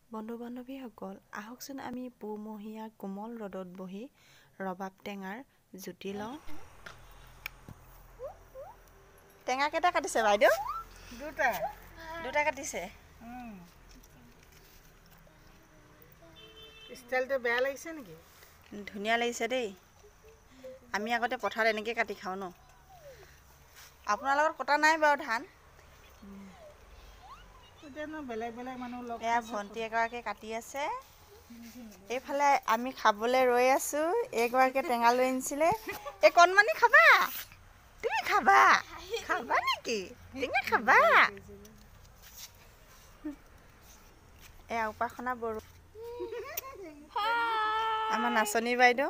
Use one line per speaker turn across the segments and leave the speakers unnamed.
বন্ধু বান্ধৱীসকল আহকচোন আমি পুমহীয়া কোমল ৰ'দত বহি ৰবাব টেঙাৰ জুতি লওঁ। টেঙা কেইটা কাটিছে বাইদেউ? দুটা কাটিছে।
ষ্টাইলটো বেয়া লাগিছে নেকি?
ধুনীয়া লাগিছে দেই। আমি আগতে পথাৰত এনেকৈ কাটি খাওঁ ন। আপোনাৰ লগত কটা নাই বাৰু ধান।
বেলেগ বেলেগ মানুহ লগ
এয়া ভণ্টি এগৰাকীয়ে কাটি আছে। এইফালে আমি খাবলৈ ৰৈ আছো। এইগৰাকীয়ে টেঙা লৈ আনিছিলে। এই কণমানি খাবা? তুমি খাবা? খাবা নেকি? টেঙা খাবা? এয়া উপাসনা বড়ো, আমাৰ নাচনী বাইদেউ।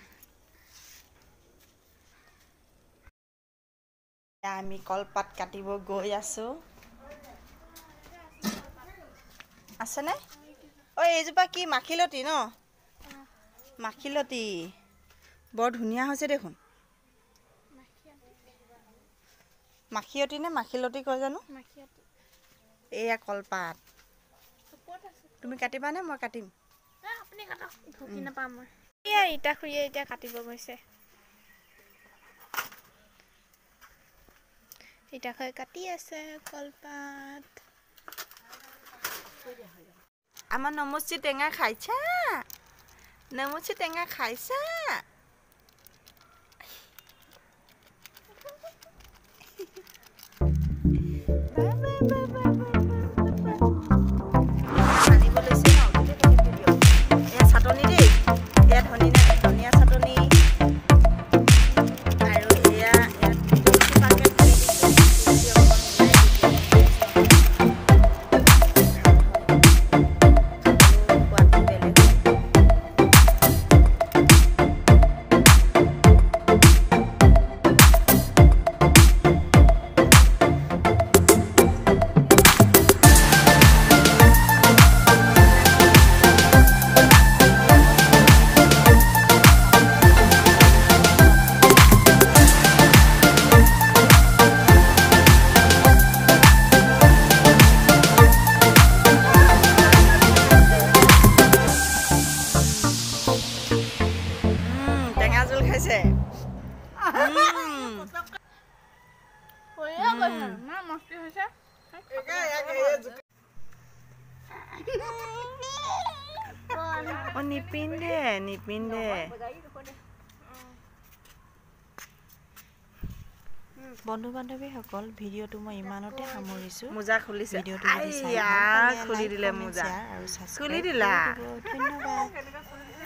আমি কলপাত কাটিব গৈ আছো। আছেনে? ঐ এইজোপা কি মাখিলতী ন? মাখিলতী বৰ ধুনীয়া হৈছে দেখোন। মাখিয়তী নে মাখিলতী কয় জানো? এয়া কলপাত। তুমি কাটিবা নে মই কাটিম?
আপুনি কাটক, ঢুকি নাপাম মই। এয়া ইটা খুৰীয়ে এতিয়া কাটিব গৈছে। ইটা খুৰীয়ে কাটি আছে কলপাত।
আমার নমুচি টেঙা খাইছা? নমুচি টেঙা খাইছা? চাটনি দেই, এয়া ধনিয়া চাটনি আৰু এয়া নিপিন্ধে। বন্ধু বান্ধৱীসকল ভিডিঅ'টো মই ইমানতে সামৰিছোঁ।
মোজা খুলিছে।
ভিডিঅ'টো যদি চাই ভাল পালে লাইক, কমেণ্ট, শ্বেয়াৰ আৰু ছাবস্ক্ৰাইব কৰিব। ধন্যবাদ।